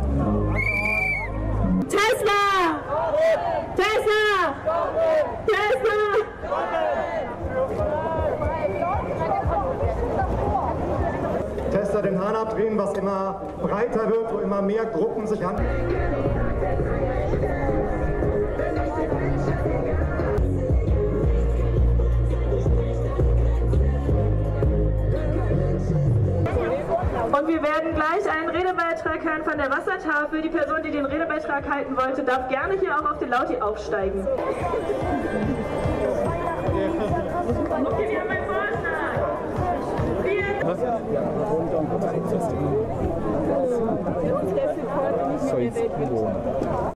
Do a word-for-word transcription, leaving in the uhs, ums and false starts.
Tesla! Tesla! Tesla! Tesla den Hahn abdrehen, was immer breiter wird, wo immer mehr Gruppen sich an. Und wir werden gleich einen Redebeitrag hören von der Wassertafel. Die Person, die den Redebeitrag halten wollte, darf gerne hier auch auf den Lauti aufsteigen. Okay, wir haben einen Vorschlag. Wir